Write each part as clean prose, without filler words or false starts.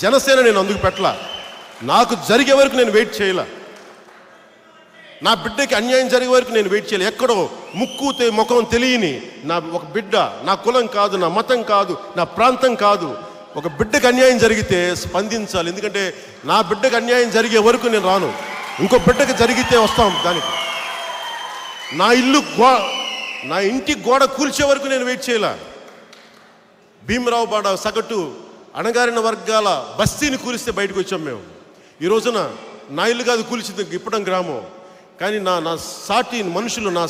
జనసేన నేను అందుకు పెట్టలా. నాకు జరిగే వరకు నేను వెయిట్ చేయలే. నా బిడ్డకి అన్యాయం జరిగే వరకు నేను వెయిట్ చేయలే. ఎక్కడో ముఖం తెలియని నా ఒక బిడ్డ, నా కులం కాదు, నా మతం కాదు, నా ప్రాంతం కాదు, ఒక బిడ్డకు అన్యాయం జరిగితే స్పందించాలి. ఎందుకంటే నా బిడ్డకు అన్యాయం జరిగే వరకు నేను రాను. ఇంకో బిడ్డకు జరిగితే వస్తాం. దానికి నా ఇంటి గోడ కూల్చే వరకు నేను వెయిట్ చేయలే. భీమరావు బాడ సగటు అణగారిన వర్గాల బస్తీని కూలిస్తే బయటకు వచ్చాం మేము. ఈ రోజున నా ఇల్లు కాదు కూల్చింది ఇప్పటం గ్రామం. కానీ నా సాటి మనుషులు, నా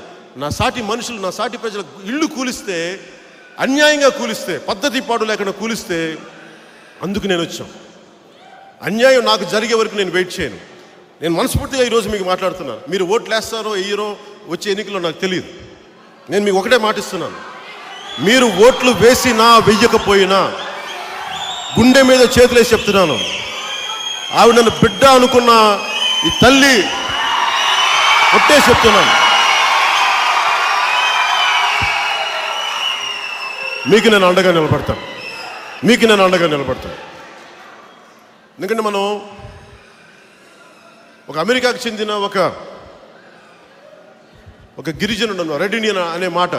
సాటి ప్రజల ఇల్లు కూలిస్తే, అన్యాయంగా కూలిస్తే, పద్ధతి పాడు లేకుండా కూలిస్తే అందుకు నేను వచ్చాం. అన్యాయం నాకు జరిగే వరకు నేను వెయిట్ చేయను. నేను మనస్ఫూర్తిగా ఈరోజు మీకు మాట్లాడుతున్నాను. మీరు ఓట్లు వేస్తారో వేయరో వచ్చే ఎన్నికల్లో నాకు తెలియదు. నేను మీకు ఒకటే మాటిస్తున్నాను, మీరు ఓట్లు వేసినా వెయ్యకపోయినా గుండె మీద చేతులేసి చెప్తున్నాను, ఆవిడ నన్ను బిడ్డ అనుకున్న ఈ తల్లి ఒట్టే చెప్తున్నాను, మీకు నేను అండగా నిలబడతాను. ఎందుకంటే మనం ఒక అమెరికాకు చెందిన ఒక గిరిజనుడు రెడ్డినియన్ అనే మాట,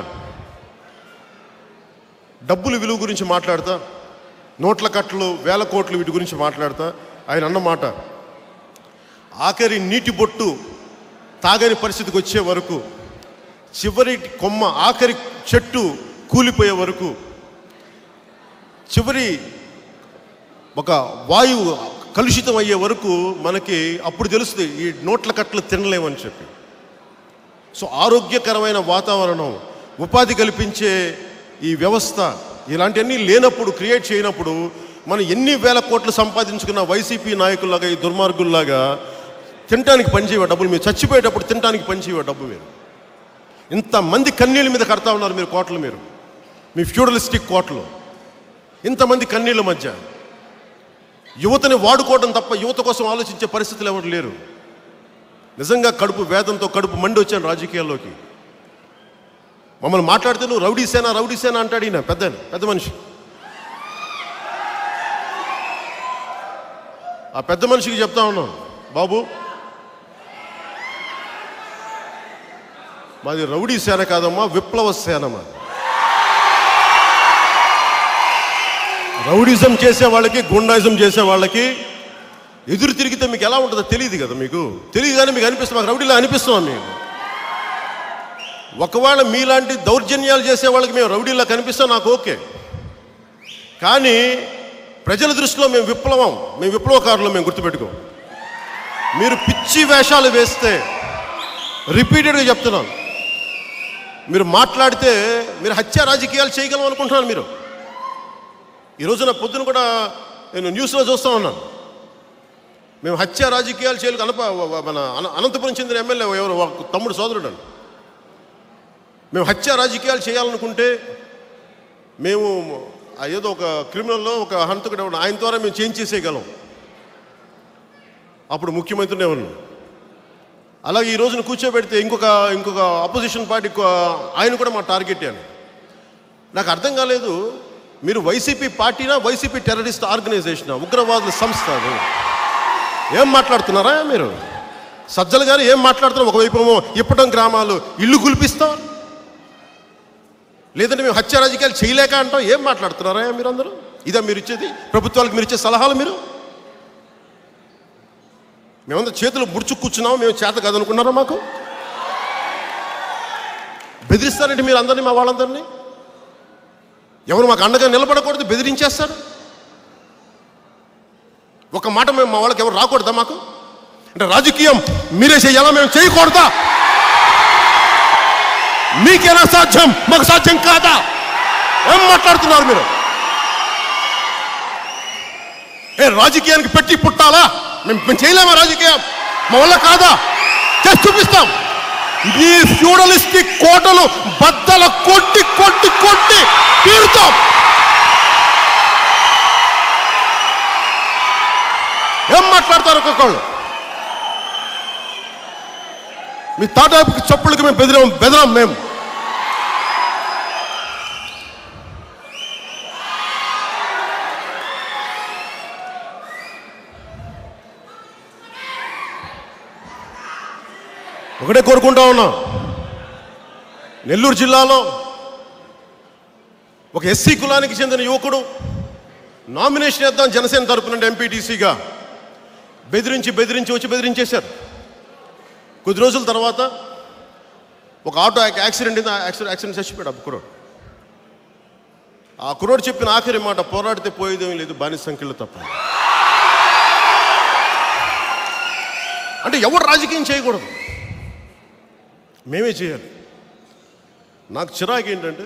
డబ్బుల విలువ గురించి మాట్లాడతా, నోట్ల కట్టలు, వేల కోట్లు వీటి గురించి మాట్లాడతా ఆయన అన్నమాట, ఆఖరి నీటి బొట్టు తాగని పరిస్థితికి వచ్చే వరకు, చివరి కొమ్మ, ఆఖరి చెట్టు కూలిపోయే వరకు, చివరి ఒక వాయువు కలుషితం అయ్యే వరకు మనకి అప్పుడు తెలుస్తుంది ఈ నోట్ల కట్టలు తినలేమని చెప్పి. సో ఆరోగ్యకరమైన వాతావరణం, ఉపాధి కల్పించే ఈ వ్యవస్థ ఇలాంటివన్నీ లేనప్పుడు, క్రియేట్ చేయనప్పుడు మనం ఎన్ని వేల కోట్లు సంపాదించుకున్న వైసీపీ నాయకుల్లాగా, ఈ దుర్మార్గుల్లాగా తినడానికి పనిచేయవ డబ్బులు, మీరు చచ్చిపోయేటప్పుడు తినడానికి పనిచేయవ డబ్బు, మీరు ఇంతమంది కన్నీళ్ళ మీద కడతా ఉన్నారు మీరు కోట్లు, మీరు మీ ఫ్యూడలిస్టిక్ కోట్లు, ఇంతమంది కన్నీళ్ళ మధ్య యువతని వాడుకోవడం తప్ప యువత కోసం ఆలోచించే పరిస్థితులు ఎవరు లేరు. నిజంగా కడుపు వేదంతో కడుపు మండి వచ్చాను రాజకీయాల్లోకి. మమ్మల్ని మాట్లాడితే నువ్వు రౌడీ సేన అంటాడు ఈయన పెద్ద మనిషి. ఆ పెద్ద మనిషికి చెప్తా ఉన్నాం, బాబు మాది రౌడీ సేన కాదమ్మా, విప్లవ సేనమ్మా. రౌడిజం చేసే వాళ్ళకి, గుండాయిజం చేసే వాళ్ళకి ఎదురు తిరిగితే మీకు ఎలా ఉంటుందో తెలియదు కదా, మీకు తెలియదు కానీ మీకు అనిపిస్తుంది, మాకు రౌడీలా అనిపిస్తున్నాం మీకు. ఒకవేళ మీలాంటి దౌర్జన్యాలు చేసే వాళ్ళకి మేము రౌడీలా కనిపిస్తాం, నాకు ఓకే. కానీ ప్రజల దృష్టిలో మేము విప్లవకారులు, మేము గుర్తుపెట్టుకో. మీరు పిచ్చి వేషాలు వేస్తే, రిపీటెడ్గా చెప్తున్నాను, మీరు మాట్లాడితే మీరు హత్య రాజకీయాలు చేయగలం అనుకుంటున్నాను మీరు. ఈ రోజున పొద్దున కూడా నేను న్యూస్లో చూస్తూ ఉన్నాను, మేము హత్య రాజకీయాలు చేయలేదు. మన అనంతపురం చెందిన ఎమ్మెల్యే ఎవరు తమ్ముడు సోదరుడు అని, మేము హత్య రాజకీయాలు చేయాలనుకుంటే మేము ఏదో ఒక క్రిమినల్లో ఒక హంతకుడు ఆయన ద్వారా మేము చేంజ్ చేసేయగలం. అప్పుడు ముఖ్యమంత్రిని ఎవరు అలాగే ఈ రోజున కూర్చోబెడితే ఇంకొక అపోజిషన్ పార్టీ ఆయన కూడా మా టార్గెట్ అని. నాకు అర్థం కాలేదు, మీరు వైసీపీ పార్టీనా, వైసీపీ టెర్రరిస్ట్ ఆర్గనైజేషనా, ఉగ్రవాదుల సంస్థ? ఏం మాట్లాడుతున్నారా మీరు? సజ్జల గారు ఏం మాట్లాడుతున్నారు? ఒకవైపు ఇప్పటం గ్రామాలు ఇల్లు గుల్పిస్తాం, లేదంటే మేము హత్య రాజకీయాలు చేయలేక అంటాం. ఏం మాట్లాడుతున్నారా మీరు అందరూ? ఇదా మీరు ఇచ్చేది ప్రభుత్వాలకు? మీరు ఇచ్చే సలహాలు? మేమంతా చేతులు ముడుచు కూర్చున్నాము, మేము చేత కాదనుకున్నారా? మాకు బెదిరిస్తారంటే మీరు అందరినీ, మా వాళ్ళందరినీ. ఎవరు మాకు అండగా నిలబడకూడదు, బెదిరించేస్తారు. ఒక మాట మేము మా వాళ్ళకి ఎవరు రాకూడదా మాకు? అంటే రాజకీయం మీరే చేయాలా, మేము చేయకూడదా? మీకేనా సాధ్యం, మాకు సాధ్యం కాదా? ఏం మాట్లాడుతున్నారు మీరు? రాజకీయానికి పెట్టి పుట్టాలా? మేము చేయలేమా రాజకీయం? మా వల్ల కాదా? చేసి చూపిస్తాం. ఈ ఫ్యూడలిస్టిక్ కోటలు బద్దల కొట్టి కొట్టి కొట్టి తీరుతాం. ఏం మాట్లాడతారు ఒక్కొక్కళ్ళు? మీ తాటాపు చప్పుళ్ళకి మేము బెదరం మేము. ఒకటే కోరుకుంటా ఉన్నా, నెల్లూరు జిల్లాలో ఒక ఎస్సీ కులానికి చెందిన యువకుడు నామినేషన్ వేద్దాం జనసేన తరపున ఎంపీటీసీగా బెదిరించి వచ్చి బెదిరించేశారు. కొద్ది రోజుల తర్వాత ఒక ఆటో యాక్సిడెంట్ చచ్చిపోయాడు ఆ కుర్రోడు చెప్పిన ఆఖరి మాట, పోరాడితే పోయేదేమీ లేదు, బానిస సంఖ్యలు తప్ప. అంటే ఎవరు రాజకీయం చేయకూడదు, మేమే చేయాలి. నాకు చిరాకు ఏంటంటే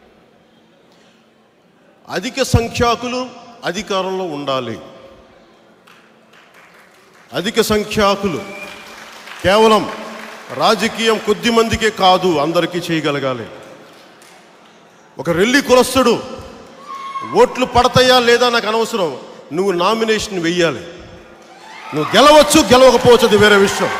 అధిక సంఖ్యాకులు అధికారంలో ఉండాలి. అధిక సంఖ్యాకులు కేవలం రాజకీయం కొద్ది మందికే కాదు, అందరికీ చేయగలగాలి. ఒక రెల్లి కులస్తుడు ఓట్లు పడతాయా లేదా నాకు అనవసరం, నువ్వు నామినేషన్ వెయ్యాలి. నువ్వు గెలవచ్చు గెలవకపోవచ్చు, అది వేరే విషయం.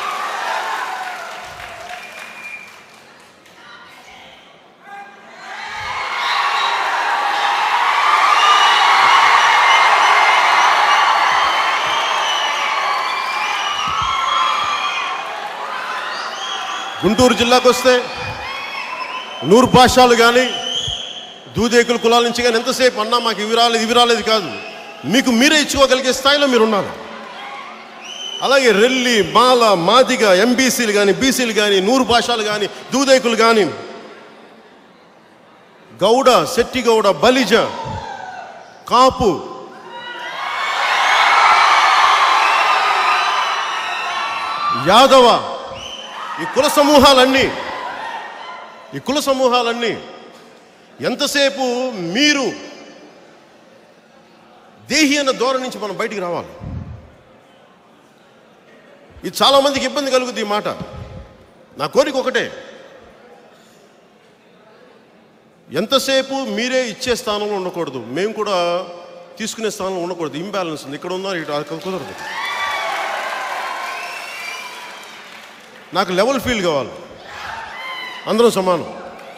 గుంటూరు జిల్లాకు వస్తే నూరు భాషలు కానీ దూదేకుల కులాల నుంచి కానీ ఎంతసేపు అన్నా మాకు ఇవి రాలేదు కాదు, మీకు మీరే ఇచ్చుకోగలిగే స్థాయిలో మీరు ఉన్నారు. అలాగే రెల్లి, మాల, మాదిగ, ఎంబీసీలు కానీ, బీసీలు కానీ, నూరు భాషలు కానీ, దూదేకులు కానీ, గౌడ, శెట్టి గౌడ, బలిజ, కాపు, యాదవ, ఈ కుల సమూహాలన్నీ ఎంతసేపు మీరు దేహి అన్న ధోరణి నుంచి మనం బయటికి రావాలి. ఇది చాలామందికి ఇబ్బంది కలుగుతుంది ఈ మాట. నా కోరిక ఒకటే, ఎంతసేపు మీరే ఇచ్చే స్థానంలో ఉండకూడదు, మేము కూడా తీసుకునే స్థానంలో ఉండకూడదు. ఇంబ్యాలెన్స్ ఉంది, ఇక్కడ ఉన్నారు, ఇక్కడ కుదరదు. నాకు లెవెల్ ఫీల్ కావాలి, అందరం సమానం.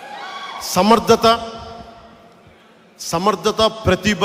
సమర్థత, ప్రతిభ,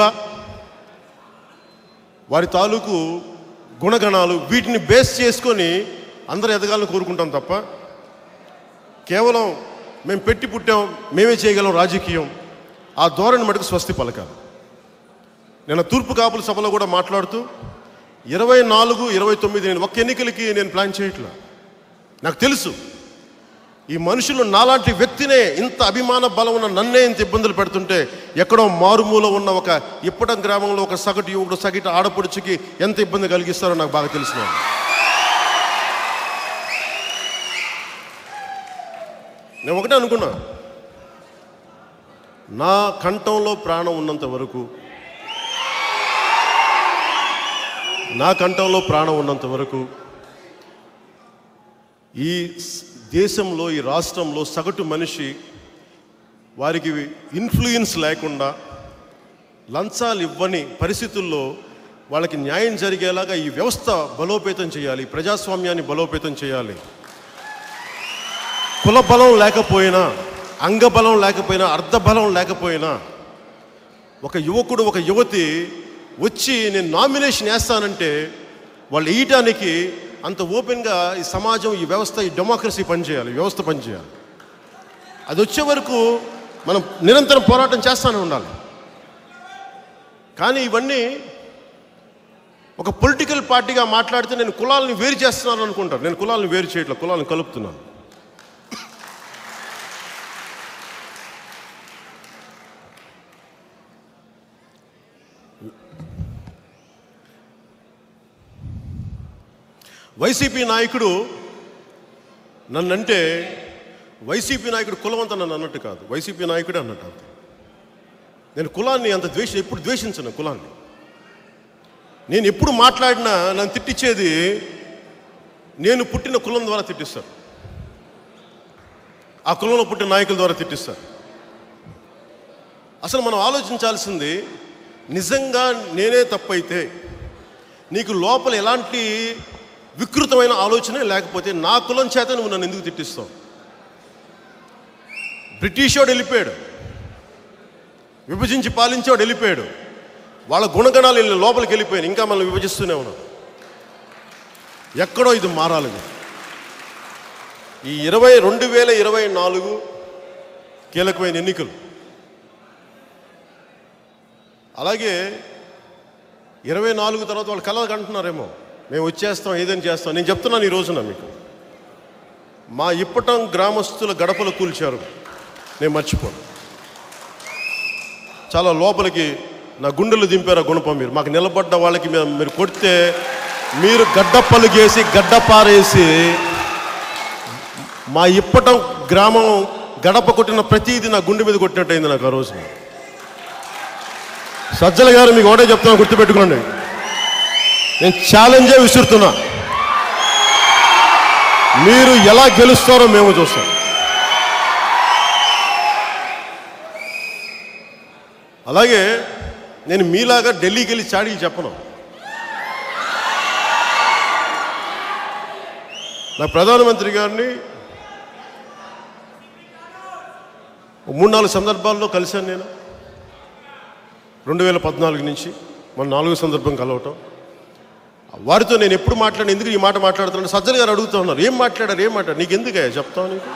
వారి తాలూకు గుణగణాలు, వీటిని బేస్ చేసుకొని అందరూ ఎదగాలని కోరుకుంటాం తప్ప కేవలం మేము పెట్టి పుట్టాం, మేమే చేయగలం రాజకీయం, ఆ ధోరణి మటుకు స్వస్తి పలకాలి. నేను తూర్పు కాపుల సభలో కూడా మాట్లాడుతూ 24, 29 నేను ఒక్క ఎన్నికలకి నేను ప్లాన్ చేయట్లా. నాకు తెలుసు ఈ మనుషులు నాలాంటి వ్యక్తినే, ఇంత అభిమాన బలం ఉన్న నన్నే ఇంత ఇబ్బందులు పెడుతుంటే ఎక్కడో మారుమూల ఉన్న ఒక ఇప్పటం గ్రామంలో ఒక సగటు యువకుడు, సగటు ఆడపడుచుకి ఎంత ఇబ్బంది కలిగిస్తారో నాకు బాగా తెలిసిన. నేను ఒకటే అనుకున్నా, నా కంఠంలో ప్రాణం ఉన్నంత వరకు ఈ దేశంలో, ఈ రాష్ట్రంలో సగటు మనిషి వారికి ఇన్ఫ్లుయెన్స్ లేకుండా, లంచాలు ఇవ్వని పరిస్థితుల్లో వాళ్ళకి న్యాయం జరిగేలాగా ఈ వ్యవస్థ బలోపేతం చేయాలి, ప్రజాస్వామ్యాన్ని బలోపేతం చేయాలి. కుల బలం లేకపోయినా, అంగబలం లేకపోయినా, అర్ధబలం లేకపోయినా ఒక యువకుడు, ఒక యువతి వచ్చి నేను నామినేషన్ వేస్తానంటే వాళ్ళు వేయటానికి అంత ఓపెన్గా ఈ సమాజం, ఈ వ్యవస్థ, ఈ డెమోక్రసీ పనిచేయాలి, వ్యవస్థ పనిచేయాలి. అది వచ్చే వరకు మనం నిరంతరం పోరాటం చేస్తూనే ఉండాలి. కానీ ఇవన్నీ ఒక పొలిటికల్ పార్టీగా మాట్లాడితే నేను కులాలను వేరు చేస్తున్నాను అనుకుంటారు. నేను కులాలను వేరు చేయట్లేదు, కులాలను కలుపుతున్నాను. వైసీపీ నాయకుడు నన్నంటే, వైసీపీ నాయకుడు కులవంతా నన్ను అన్నట్టు కాదు, వైసీపీ నాయకుడే అన్నట్టు. నేను కులాన్ని అంత ఎప్పుడు ద్వేషించను. కులాన్ని నేను ఎప్పుడు మాట్లాడినా నన్ను తిట్టించేది నేను పుట్టిన కులం ద్వారా తిట్టిస్తారు, ఆ కులంలో పుట్టిన నాయకుల ద్వారా తిట్టిస్తారు. అసలు మనం ఆలోచించాల్సింది, నిజంగా నేనే తప్పైతే నీకు లోపల ఎలాంటి వికృతమైన ఆలోచనే లేకపోతే నా కులం చేత నువ్వు నన్ను ఎందుకు తిట్టిస్తావు? బ్రిటిష్ వాడు వెళ్ళిపోయాడు, విభజించి పాలించేవాడు వెళ్ళిపోయాడు, వాళ్ళ గుణగణాలు లోపలికి వెళ్ళిపోయాను, ఇంకా మనం విభజిస్తూనే ఉన్నాం. ఎక్కడో ఇది మారాలి. ఈ 2024 కీలకమైన ఎన్నికలు. అలాగే 24 తర్వాత వాళ్ళు కలలు కంటున్నారేమో, మేము వచ్చేస్తాం ఏదైనా చేస్తాం. నేను చెప్తున్నాను ఈ రోజున మీకు, మా ఇప్పటం గ్రామస్తుల గడపలు కూల్చారు, నేను మర్చిపోను. చాలా లోపలికి నా గుండెలు దింపారు ఆ గుణపం. మీరు మాకు నిలబడ్డ వాళ్ళకి మీరు కొడితే మీరు గడ్డప్పలు గేసి గడ్డపారేసి మా ఇప్పటం గ్రామం గడప కొట్టిన ప్రతిదీ నా గుండె మీద కొట్టినట్టయింది నాకు ఆ రోజున. సజ్జల గారు మీకు ఒకటే చెప్తున్నా, గుర్తుపెట్టుకోండి, నేను ఛాలెంజే విసురుతున్నా, మీరు ఎలా గెలుస్తారో మేము చూస్తాం. అలాగే నేను మీలాగా ఢిల్లీకి వెళ్ళి చాడీకి చెప్పను. నా ప్రధానమంత్రి గారిని 3-4 సందర్భాల్లో కలిశాను నేను. 2014 నుంచి మన 4వ సందర్భం కలవటం. వారితో నేను ఎప్పుడు మాట్లాడిన, ఎందుకు ఈ మాట మాట్లాడుతున్నాను, సజ్జల గారు అడుగుతూ ఉన్నారు, ఏం మాట్లాడారు నీకు ఎందుకయ్యా చెప్తావు, నీకు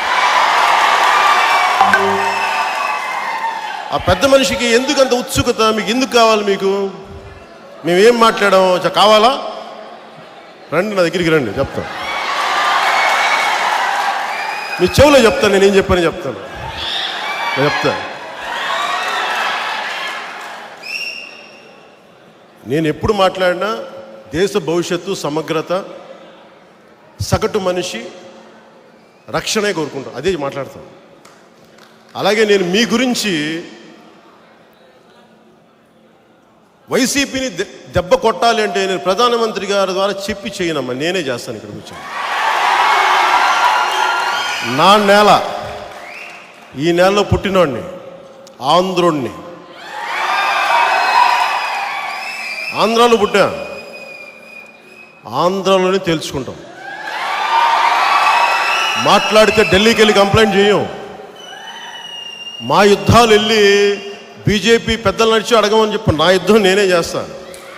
ఆ పెద్ద మనిషికి ఎందుకు అంత ఉత్సుకత, మీకు ఎందుకు కావాలి, మీకు మేమేం మాట్లాడాం కావాలా, రండి నా దగ్గరికి రండి చెప్తాను, మీ చెవులో చెప్తాను, నేనేం చెప్పాను చెప్తాను. నేను ఎప్పుడు మాట్లాడినా దేశ భవిష్యత్తు, సమగ్రత, సగటు మనిషి రక్షణే కోరుకుంటాను, అదే మాట్లాడతాను. అలాగే నేను మీ గురించి వైసీపీని దెబ్బ కొట్టాలి అంటే నేను ప్రధానమంత్రి గారి ద్వారా చెప్పి చేయనమ్మా, నేనే చేస్తాను. ఇక్కడికి వచ్చాను, నా నేల, ఈ నేలలో పుట్టినోడిని, ఆంధ్రుణ్ణి, ఆంధ్రాలో పుట్టా, ఆంధ్రాలోనే తేల్చుకుంటాం. మాట్లాడితే ఢిల్లీకి వెళ్ళి కంప్లైంట్ చేయం. మా యుద్ధాలు వెళ్ళి బీజేపీ పెద్దలు నడిచి అడగమని చెప్పి నా యుద్ధం నేనే చేస్తాను.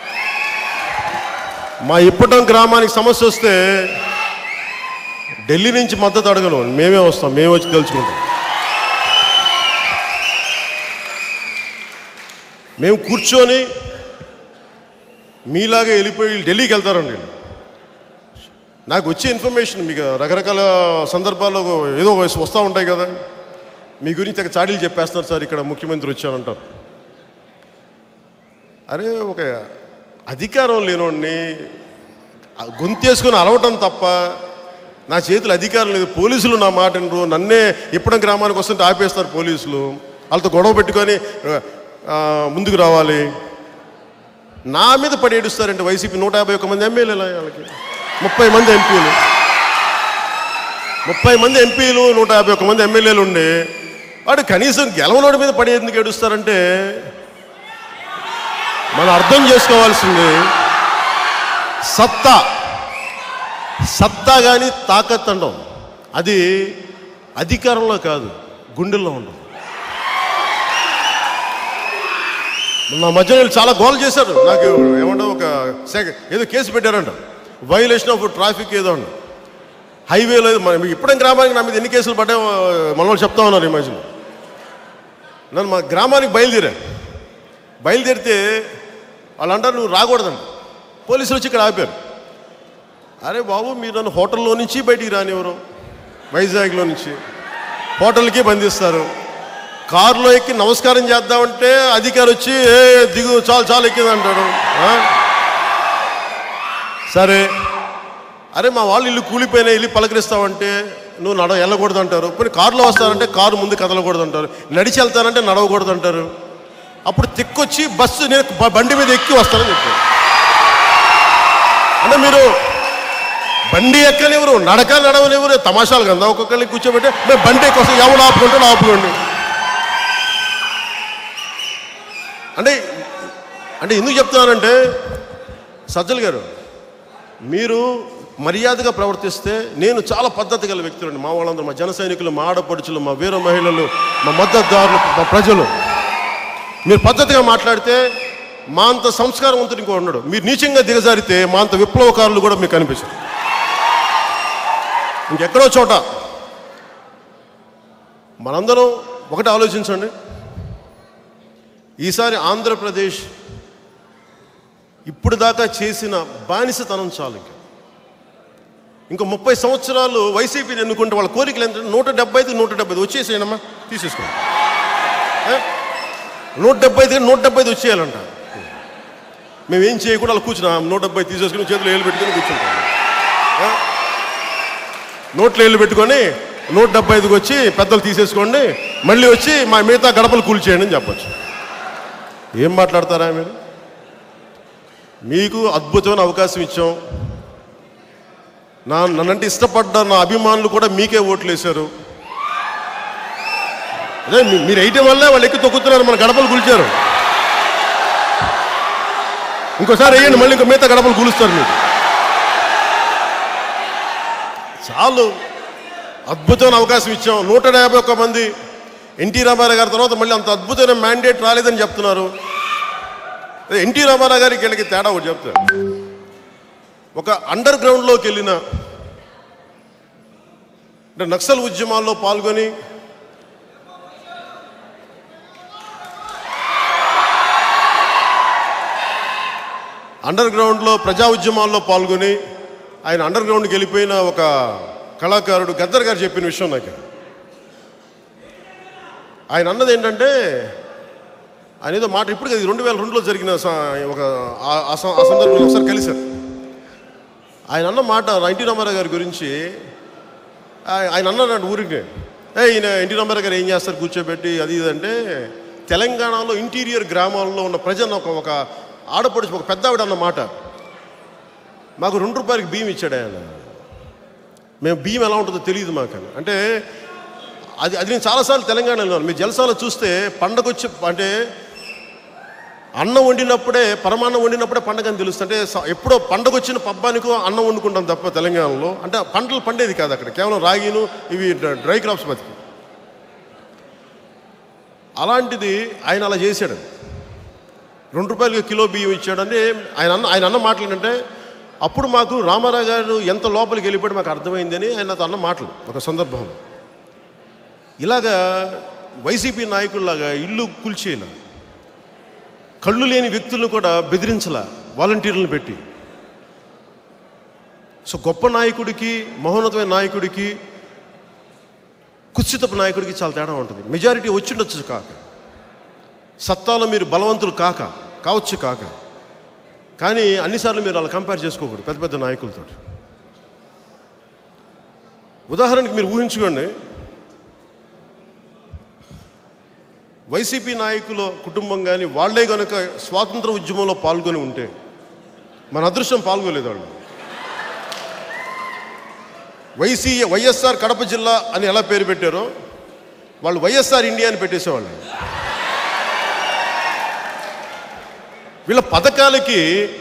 మా ఇప్పటం గ్రామానికి సమస్య వస్తే ఢిల్లీ నుంచి మద్దతు అడగను, మేమే వస్తాం, మేమే వచ్చి తెలుసుకుంటాం. మేము కూర్చొని మీలాగే వెళ్ళిపోయి ఢిల్లీకి వెళ్తారండి. నాకు వచ్చే ఇన్ఫర్మేషన్ మీకు రకరకాల సందర్భాల్లో ఏదో వస్తూ ఉంటాయి కదా, మీ గురించి ఒక చాడీలు చెప్పేస్తున్నారు సార్, ఇక్కడ ముఖ్యమంత్రి వచ్చానంటారు. అరే, ఒక అధికారం లేనోడిని గొంతేసుకొని అరవటం తప్ప నా చేతులు అధికారం లేదు. పోలీసులు నా మాట వినరు, నన్నే ఇప్పటి గ్రామానికి వస్తుంటే ఆపేస్తారు పోలీసులు, వాళ్ళతో గొడవ పెట్టుకొని ముందుకు రావాలి. నా మీద పడి ఏడుస్తారంటే వైసీపీ 151 మంది ఎమ్మెల్యేలు, వాళ్ళకి 30 మంది ఎంపీలు, 30 మంది ఎంపీలు, 151 మంది ఎమ్మెల్యేలు ఉండే వాడు కనీసం గెలవనోడి మీద పడి ఎందుకు ఏడుస్తారంటే మనం అర్థం చేసుకోవాల్సింది సత్తా కానీ తాకత్ అండం, అది అధికారంలో కాదు, గుండెల్లో ఉండదు. నా మధ్య చాలా గోల్ చేశారు, నాకు ఏమంటావు ఒక ఏదో కేసు పెట్టారంట, వైలేషన్ ఆఫ్ ట్రాఫిక్ ఏదో అండి, హైవేలో. మీకు ఇప్పటికే గ్రామానికి నా మీద ఎన్ని కేసులు పడ్డాయో మనల్ని చెప్తా ఉన్నారు. ఈ మధ్యలో నన్ను మా గ్రామానికి బయలుదేరితే వాళ్ళు అంటారు నువ్వు రాకూడదండి, పోలీసులు వచ్చి ఇక్కడ ఆపారు. అరే బాబు, మీరు నన్ను హోటల్లో నుంచి బయటికి రానివ్వరు, వైజాగ్లో నుంచి హోటల్కి బంధిస్తారు. కారులో ఎక్కి నమస్కారం చేద్దామంటే అధికారి వచ్చి దిగు, చాలు ఎక్కింది అంటాడు. సరే, అరే మా వాళ్ళు ఇల్లు కూలిపోయినా ఇల్లు పలకరిస్తావంటే నువ్వు వెళ్ళకూడదు అంటారు. పోనీ కారులో వస్తారంటే కారు ముందు కదలకూడదు అంటారు, నడిచి వెళ్తానంటే నడవకూడదు అంటారు. అప్పుడు తిక్కొచ్చి బస్సు నేను బండి మీద ఎక్కి వస్తానని చెప్పారు. అంటే మీరు బండి ఎక్కనివ్వరు, నడవనివ్వరు, తమాషాలు కదా. ఒక్కొక్కరిని కూర్చోబెట్టి మేము బండి ఎక్కి వస్తాం, ఎవడు ఆపుకుంటాడు ఆపుకోండి. అంటే ఎందుకు చెప్తున్నానంటే సజ్జల గారు, మీరు మర్యాదగా ప్రవర్తిస్తే, నేను చాలా పద్ధతి గల వ్యక్తులండి. మా వాళ్ళందరూ, మా జన సైనికులు, మా ఆడపడుచులు, మా వీర మహిళలు, మా మద్దతుదారులు, మా ప్రజలు, మీరు పద్ధతిగా మాట్లాడితే మా అంత సంస్కారవంతుడు ఇంకో ఉన్నాడు. మీరు నీచంగా దిగజారితే మా అంత విప్లవకారులు కూడా మీకు కనిపిస్తారు. ఇంకెక్కడో చోట మనందరం ఒకటి ఆలోచించండి. ఈసారి ఆంధ్రప్రదేశ్ ఇప్పుడు దాకా చేసిన బానిసతనం చాలు. ఇంకా 30 సంవత్సరాలు వైసీపీని ఎన్నుకుంటే వాళ్ళ కోరికలు ఏంటంటే 175 వచ్చేసేయనమ్మా, తీసేసుకోండి. 175 వచ్చేయాలంట. మేమేం చేయకుండా అలా కూర్చున్నాం, 170 తీసేసుకుని చేతులు ఏళ్ళు పెట్టుకొని కూర్చుంటాం. నోట్లో ఏళ్ళు పెట్టుకొని 175కి వచ్చి పెద్దలు తీసేసుకోండి, మళ్ళీ వచ్చి మా మిగతా గడపలు కూల్చేయండి అని చెప్పచ్చు. ఏం మాట్లాడతారా మీరు? మీకు అద్భుతమైన అవకాశం ఇచ్చాం. నన్నంటే ఇష్టపడ్డ నా అభిమానులు కూడా మీకే ఓట్లు వేశారు. అదే మీరు వేయటం వల్లే వాళ్ళు ఎక్కి తొక్కుతున్నారు, మన గడపలు కూల్చారు. ఇంకోసారి వేయండి, మళ్ళీ ఇంకో మిగతా గడపలు కూలుస్తారు. మీకు చాలు, అద్భుతమైన అవకాశం ఇచ్చాం. 151 మంది ఎన్టీ రామారావు గారి తర్వాత మళ్ళీ అంత అద్భుతమైన మ్యాండేట్ రాలేదని చెప్తున్నారు. ఎన్టీ రామారావు గారికి వీళ్ళకి తేడా ఒకటి చెప్తారు. ఒక అండర్ గ్రౌండ్లోకి వెళ్ళిన అంటే నక్సల్ ఉద్యమాల్లో పాల్గొని అండర్ గ్రౌండ్లో ప్రజా ఉద్యమాల్లో పాల్గొని ఆయన అండర్ గ్రౌండ్కి వెళ్ళిపోయిన ఒక కళాకారుడు గద్దర్ గారు చెప్పిన విషయం నాకు. ఆయన అన్నది ఏంటంటే, ఆయన ఏదో మాట ఇప్పుడు 2002లో జరిగిన ఒక ఆ సందర్భంలో ఒకసారి కలిశారు. ఆయన అన్న మాట ఎన్టీ రామారావు గారి గురించి ఆయన అన్నాడు ఊరికి, ఈయన ఎన్టీ రామారావు గారు ఏం చేస్తారు కూర్చోబెట్టి అది ఇది అంటే, తెలంగాణలో ఇంటీరియర్ గ్రామాల్లో ఉన్న ప్రజలను ఒక ఆడపడుచు ఒక పెద్ద ఆవిడ అన్న మాట, మాకు 2 రూపాయలకి బియ్యం ఇచ్చాడు ఆయన. మేము బియ్యం ఎలా ఉంటుందో తెలియదు మాకు అంటే అది నేను చాలాసార్లు తెలంగాణలో మీ జలసాలో చూస్తే పండగ వచ్చి అంటే అన్నం వండినప్పుడే పరమాన్నం వండినప్పుడే పండగ అని తెలుస్తుంది. అంటే ఎప్పుడో పండగ వచ్చిన పబ్బానికో అన్నం వండుకుంటాం తప్ప తెలంగాణలో అంటే పంటలు పండేది కాదు అక్కడ, కేవలం రాగిను ఇవి డ్రై క్రాప్స్ బతికి. అలాంటిది ఆయన అలా చేశాడు, 2 రూపాయలకి కిలో బియ్యం ఇచ్చాడని ఆయన అన్న మాటలు ఏంటంటే, అప్పుడు మాకు రామారావు గారు ఎంత లోపలికి వెళ్ళిపోయి మాకు అర్థమైందని ఆయన అన్న మాటలు ఒక సందర్భంలో. ఇలాగా వైసీపీ నాయకుల్లాగా ఇల్లు కూల్చేలా, కళ్ళు లేని వ్యక్తులను కూడా బెదిరించలా వాలంటీర్లను పెట్టి. సో గొప్ప నాయకుడికి, మహోన్నతమైన నాయకుడికి, కుత్సితపు నాయకుడికి చాలా తేడా ఉంటుంది. మెజారిటీ వచ్చిండొచ్చు కాక, సత్తాలో మీరు బలవంతులు కావచ్చు కాక, కానీ అన్నిసార్లు మీరు అలా కంపేర్ చేసుకోకూడదు పెద్ద పెద్ద నాయకులతో. ఉదాహరణకి మీరు ఊహించుకోండి, వైసీపీ నాయకుల కుటుంబం కానీ వాళ్లే కనుక స్వాతంత్ర ఉద్యమంలో పాల్గొని ఉంటే, మన అదృష్టం పాల్గొలేదు వాళ్ళు. వైఎస్ఆర్ కడప జిల్లా అని ఎలా పేరు పెట్టారో వాళ్ళు వైఎస్ఆర్ ఇండియా అని పెట్టేసేవాళ్ళు. వీళ్ళ పథకాలకి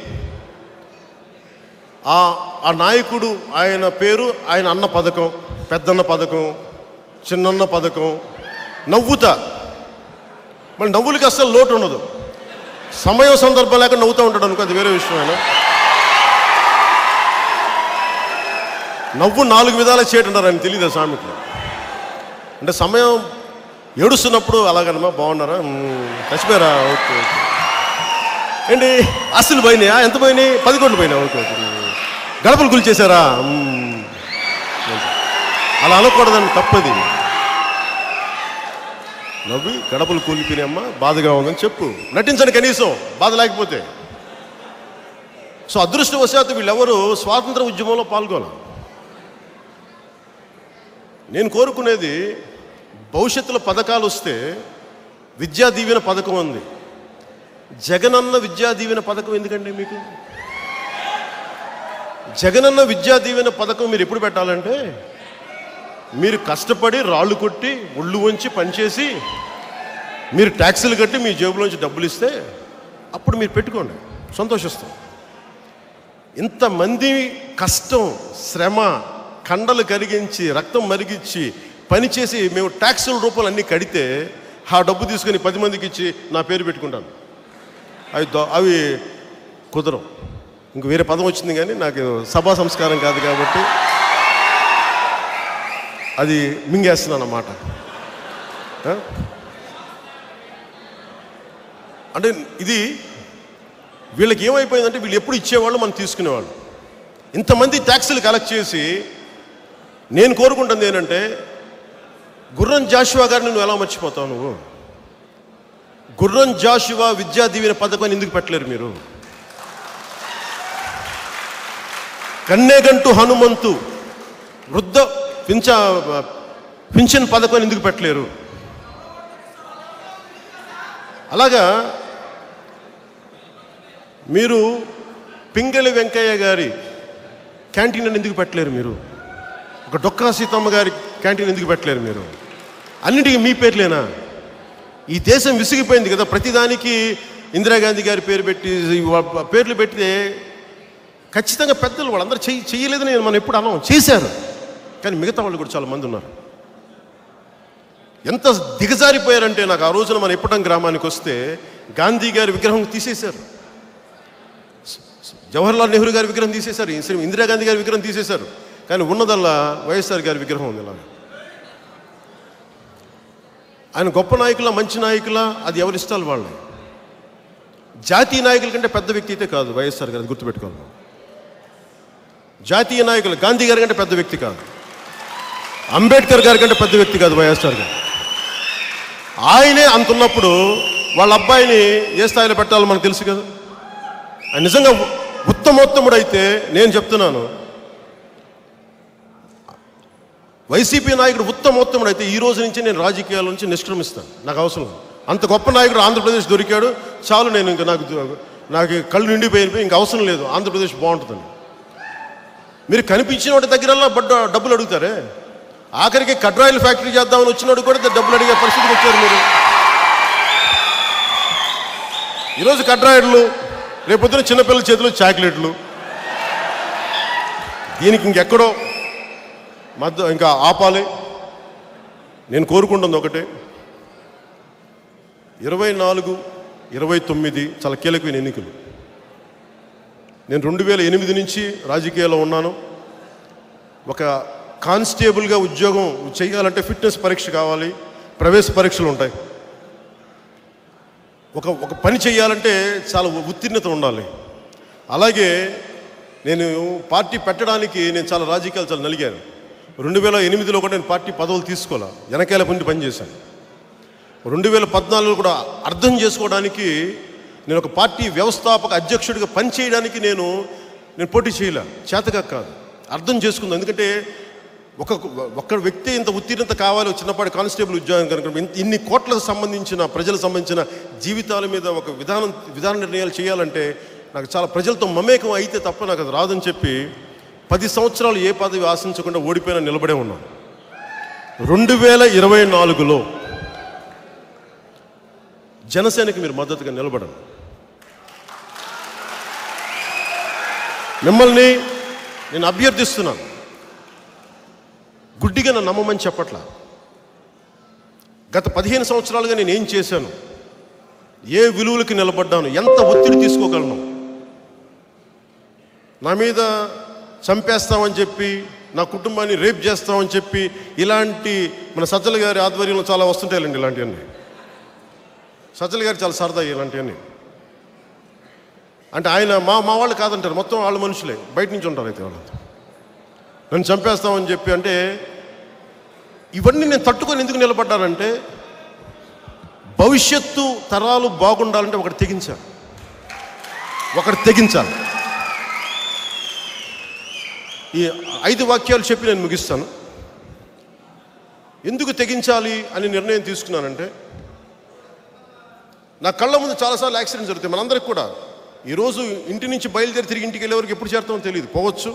ఆ నాయకుడు ఆయన పేరు, ఆయన అన్న పథకం, పెద్దన్న పథకం, చిన్నన్న పథకం, నవ్వుతా. మళ్ళీ నవ్వులకి అస్సలు లోటు ఉండదు. సమయం సందర్భం లేక నవ్వుతూ ఉంటాడు అనుకో, అది వేరే విషయం. ఆయన నవ్వు 4 విధాలు చేయటంటారు, ఆయన తెలియదు సామెతలు. అంటే సమయం ఏడుస్తున్నప్పుడు అలాగనమా, బాగున్నారా, చచ్చిపోయారా, ఓకే ఓకే ఏంటి అస్సలు పోయినాయా, ఎంత పోయినాయి, 10 కోట్లు పోయినా, ఓకే ఓకే గడపలు కూల్చేశారా, అలా అనకూడదని, తప్పది. నవ్వి గడపలు కూలిపోయినాయమ్మా, బాధగా ఉందని చెప్పు, నటించండి కనీసం బాధ లేకపోతే. సో అదృష్టవశాత్తు వీళ్ళెవరూ స్వాతంత్ర ఉద్యమంలో పాల్గొనాలి. నేను కోరుకునేది, భవిష్యత్తులో పథకాలు వస్తే విద్యా దీవెన పథకం ఉంది. జగనన్న విద్యా దీవెన పథకం ఎందుకండి మీకు? జగనన్న విద్యా దీవెన పథకం మీరు ఎప్పుడు పెట్టాలంటే, మీరు కష్టపడి రాళ్ళు కొట్టి ఒళ్ళు వంచి పనిచేసి మీరు ట్యాక్సులు కట్టి మీ జేబులోంచి డబ్బులు ఇస్తే అప్పుడు మీరు పెట్టుకోండి, సంతోషిస్తాం. ఇంతమంది కష్టం, శ్రమ, కండలు కరిగించి రక్తం మరిగించి పనిచేసి మేము ట్యాక్సుల రూపాయలు అన్నీ కడితే ఆ డబ్బు తీసుకొని 10 మందికి ఇచ్చి నా పేరు పెట్టుకుంటాను, అవి కుదరం. ఇంక వేరే పదం వచ్చింది కానీ నాకు సభా సంస్కారం కాదు కాబట్టి అది మింగేస్తున్నాను అన్నమాట. అంటే ఇది వీళ్ళకి ఏమైపోయిందంటే వీళ్ళు ఎప్పుడు ఇచ్చేవాళ్ళు మనం తీసుకునేవాళ్ళు. ఇంతమంది ట్యాక్సులు కలెక్ట్ చేసి నేను కోరుకుంటుంది ఏంటంటే, గుర్రం జాషువా గారిని నువ్వు ఎలా మర్చిపోతావు? నువ్వు గుర్రం జాషువా విద్యా దీవెన పథకాన్ని ఎందుకు పెట్టలేరు మీరు? కన్నేగంటు హనుమంతు వృద్ధ పింఛన్ పథకాన్ని ఎందుకు పెట్టలేరు? అలాగా మీరు పింగళి వెంకయ్య గారి క్యాంటీన్ అని ఎందుకు పెట్టలేరు మీరు? ఒక డొక్కా సీతమ్మ గారి క్యాంటీన్ ఎందుకు పెట్టలేరు మీరు? అన్నిటికీ మీ పేర్లేనా? ఈ దేశం విసిగిపోయింది కదా, ప్రతిదానికి ఇందిరాగాంధీ గారి పేరు పెట్టి పేర్లు పెడితే ఖచ్చితంగా పెద్దలు వాళ్ళందరూ చెయ్యలేదని మనం ఎప్పుడు అన్నాం, చేశారు. కానీ మిగతా వాళ్ళు కూడా చాలా మంది ఉన్నారు. ఎంత దిగజారిపోయారంటే, నాకు ఆ రోజున మన ఇప్పటం గ్రామానికి వస్తే గాంధీ గారి విగ్రహం తీసేశారు, జవహర్లాల్ నెహ్రూ గారి విగ్రహం తీసేశారు, ఇందిరాగాంధీ గారి విగ్రహం తీసేశారు. కానీ ఉన్నదల్లా వైఎస్ఆర్ గారి విగ్రహం ఉంది. ఇలా ఆయన గొప్ప నాయకుల, మంచి నాయకుల, అది ఎవరిష్టాలు వాళ్ళు. జాతీయ నాయకుల కంటే పెద్ద వ్యక్తి అయితే కాదు వైఎస్ఆర్ గారు, గుర్తుపెట్టుకోవాలి. జాతీయ నాయకులు గాంధీ గారి కంటే పెద్ద వ్యక్తి కాదు, అంబేద్కర్ గారి కంటే పెద్ద వ్యక్తి కాదు వైఎస్ఆర్ గారు. ఆయనే అంతున్నప్పుడు వాళ్ళ అబ్బాయిని ఏ స్థాయిలో పెట్టాలో మనకు తెలుసు కదా. ఆయన నిజంగా ఉత్తమోత్తముడు అయితే, నేను చెప్తున్నాను, వైసీపీ నాయకుడు ఉత్తమోత్తముడు అయితే ఈ రోజు నుంచి నేను రాజకీయాల నుంచి నిష్క్రమిస్తాను. నాకు అవసరం. అంత గొప్ప నాయకుడు ఆంధ్రప్రదేశ్ దొరికాడు, చాలు, నేను ఇంకా నాకు కళ్ళు నిండిపోయిపోయి ఇంకా అవసరం లేదు, ఆంధ్రప్రదేశ్ బాగుంటుందని. మీరు కనిపించిన వాటి దగ్గరల్లా డబ్బులు అడుగుతారే. ఆఖరికి కడ్రాయిల్ ఫ్యాక్టరీ చేద్దామని వచ్చినోడు కూడా డబ్బులు అడిగే పరిస్థితికి వచ్చారు మీరు. ఈరోజు కడ్రాయిడ్లు, రేపొద్దున చిన్నపిల్లల చేతిలో చాక్లెట్లు. దీనికి ఇంకెక్కడో ఇంకా ఆపాలి. నేను కోరుకుంటుంది ఒకటే, 24, 29 చాలా కీలకమైన ఎన్నికలు. నేను 2008 నుంచి రాజకీయాల్లో ఉన్నాను. ఒక కానిస్టేబుల్గా ఉద్యోగం చేయాలంటే ఫిట్నెస్ పరీక్ష కావాలి, ప్రవేశ పరీక్షలు ఉంటాయి. ఒక పని చేయాలంటే చాలా ఉత్తీర్ణత ఉండాలి. అలాగే నేను పార్టీ పెట్టడానికి నేను చాలా రాజకీయాలు చాలా నలిగాను. 2008లో కూడా నేను పార్టీ పదవులు తీసుకోలే, వెనకాల పొంది పనిచేశాను. 2014లో కూడా అర్థం చేసుకోవడానికి, నేను ఒక పార్టీ వ్యవస్థాపక అధ్యక్షుడిగా పనిచేయడానికి నేను పోటీ చేయలే, చేతగా కాదు, అర్థం చేసుకుందాం. ఎందుకంటే ఒక వ్యక్తి ఇంత ఉత్తీర్ణత కావాలి చిన్నపాటి కానిస్టేబుల్ ఉద్యోగం కనుక, ఇన్ని కోట్లకు సంబంధించిన ప్రజలకు సంబంధించిన జీవితాల మీద ఒక విధాన నిర్ణయాలు చేయాలంటే నాకు చాలా ప్రజలతో మమేకం అయితే తప్ప నాకు అది రాదని చెప్పి 10 సంవత్సరాలు ఏ పదవి ఆశించకుండా ఓడిపోయినా నిలబడే ఉన్నాను. 2024లో జనసేనకి మీరు మద్దతుగా నిలబడండి. మిమ్మల్ని నేను అభ్యర్థిస్తున్నాను. గుడ్డిగా నన్ను నమ్మమని చెప్పట్లా. గత 15 సంవత్సరాలుగా నేను ఏం చేశాను, ఏ విలువలకి నిలబడ్డాను, ఎంత ఒత్తిడి తీసుకోగలను, నా మీద చంపేస్తామని చెప్పి, నా కుటుంబాన్ని రేప్ చేస్తామని చెప్పి, ఇలాంటి మన సజ్జల గారి ఆధ్వర్యంలో చాలా వస్తుంటాయండి ఇలాంటివన్నీ. సజ్జల గారు చాలా సరదా ఇలాంటివన్నీ. అంటే ఆయన మా వాళ్ళు కాదంటారు, మొత్తం వాళ్ళ మనుషులే, బయట నుంచి ఉంటారు. అయితే వాళ్ళు నన్ను చంపేస్తామని చెప్పి, అంటే ఇవన్నీ నేను తట్టుకొని ఎందుకు నిలబడ్డానంటే, భవిష్యత్తు తరాలు బాగుండాలంటే ఒకటి తెగించాలి. ఈ 5 వాక్యాలు చెప్పి నేను ముగిస్తాను. ఎందుకు తెగించాలి అని నిర్ణయం తీసుకున్నానంటే, నా కళ్ళ ముందు చాలాసార్లు యాక్సిడెంట్ జరుగుతాయి మనందరికి కూడా. ఈరోజు ఇంటి నుంచి బయలుదేరి తిరిగి ఇంటికి వెళ్ళే వరకు ఎప్పుడు చేరుతామో తెలియదు, పోవచ్చు.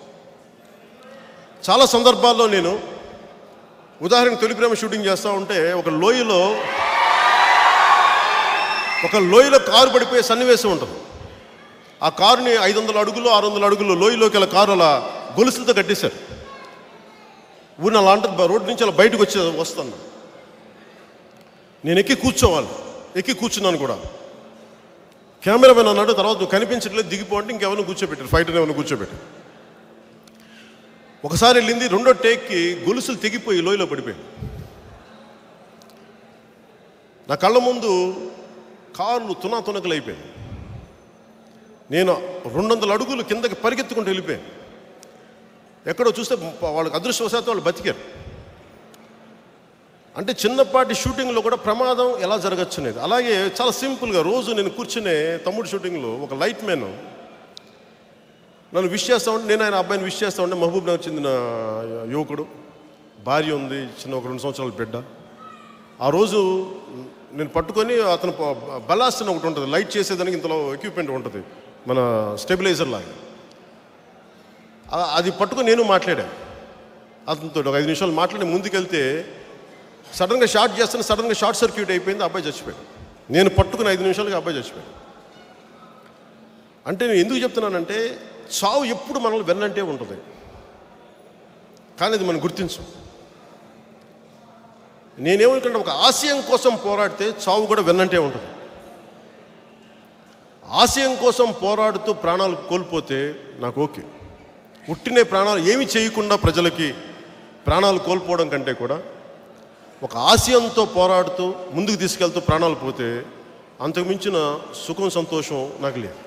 చాలా సందర్భాల్లో నేను ఉదాహరణకు తొలి ప్రేమ షూటింగ్ చేస్తూ ఉంటే ఒక లోయలో కారు పడిపోయే సన్నివేశం ఉంటుంది. ఆ కారుని 500 అడుగులు 600 అడుగులు లోయలోకి అలా కారు అలా గొలుసులతో కట్టేశారు. ఊరిని అలా అంటే రోడ్డు నుంచి అలా బయటకు వస్తాను. నేను ఎక్కి కూర్చున్నాను కూడా. కెమెరామెన్ అన్నాడు, తర్వాత నువ్వు కనిపించట్లేదు దిగిపో అంటే ఇంకెవరిని కూర్చోబెట్టారు, ఫైటర్ని ఎవరిని కూర్చోబెట్టారు. ఒకసారి వెళ్ళింది, రెండో టేక్కి గొలుసులు తెగిపోయి లోయలో పడిపోయింది. నా కళ్ళ ముందు కార్లు తునాతునకలు అయిపోయింది. నేను 200 అడుగులు కిందకి పరిగెత్తుకుంటూ వెళ్ళిపోయాను. ఎక్కడో చూస్తే వాళ్ళకి అదృష్టవశాత్తు వాళ్ళు బతికారు. అంటే చిన్నపాటి షూటింగ్లో కూడా ప్రమాదం ఎలా జరగచ్చు అనేది. అలాగే చాలా సింపుల్గా రోజు నేను కూర్చునే తమ్ముడు షూటింగ్లో ఒక లైట్ మ్యాన్ నన్ను విష్ చేస్తా ఉంటే, నేను ఆయన అబ్బాయిని విష్ చేస్తా ఉంటే, మహబూబ్ నగర్ చెందిన యువకుడు, భార్య ఉంది, చిన్న ఒక 2 సంవత్సరాల బిడ్డ. ఆ రోజు నేను పట్టుకొని అతను బలాస్ట్ అని ఒకటి ఉంటుంది, లైట్ చేసేదానికి ఇంతలో ఎక్విప్మెంట్ ఉంటుంది, మన స్టెబిలైజర్ లాగా. అది పట్టుకొని నేను మాట్లాడాను అతనితో. ఒక 5 నిమిషాలు మాట్లాడి ముందుకెళ్తే సడన్గా షార్ట్ చేస్తాను, సడన్గా షార్ట్ సర్క్యూట్ అయిపోయింది, అబ్బాయి చచ్చిపోయాడు. నేను పట్టుకుని 5 నిమిషాలకి అబ్బాయి చచ్చిపోయాడు. అంటే నేను ఎందుకు చెప్తున్నానంటే, చావు ఎప్పుడు మనల్ని వెన్నంటే ఉంటుంది, కానీ అది మనం గుర్తించం. నేనేమనుకుంటే, ఒక ఆశయం కోసం పోరాడితే చావు కూడా వెన్నంటే ఉంటుంది. ఆశయం కోసం పోరాడుతూ ప్రాణాలు కోల్పోతే నాకు ఓకే. పుట్టినే ప్రాణాలు ఏమి చేయకుండా ప్రజలకి ప్రాణాలు కోల్పోవడం కంటే కూడా ఒక ఆశయంతో పోరాడుతూ ముందుకు తీసుకెళ్తూ ప్రాణాలు పోతే అంతకు మించిన సుఖం సంతోషం నాకు లేదు.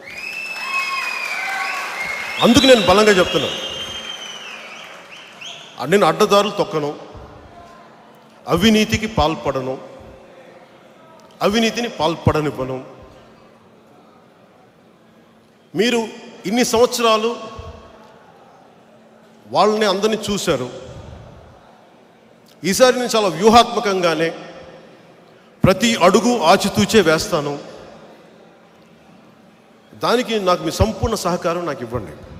అందుకు నేను బలంగా చెప్తున్నాను, నేను అడ్డదారులు తొక్కను, అవినీతికి పాల్పడను, అవినీతిని పాల్పడనివ్వను. మీరు ఇన్ని సంవత్సరాలు వాళ్ళని అందరినీ చూశారు. ఈసారి నేను చాలా వ్యూహాత్మకంగానే ప్రతి అడుగు ఆచితూచే వేస్తాను. దానికి నాకు మీ సంపూర్ణ సహకారం నాకు ఇవ్వండి.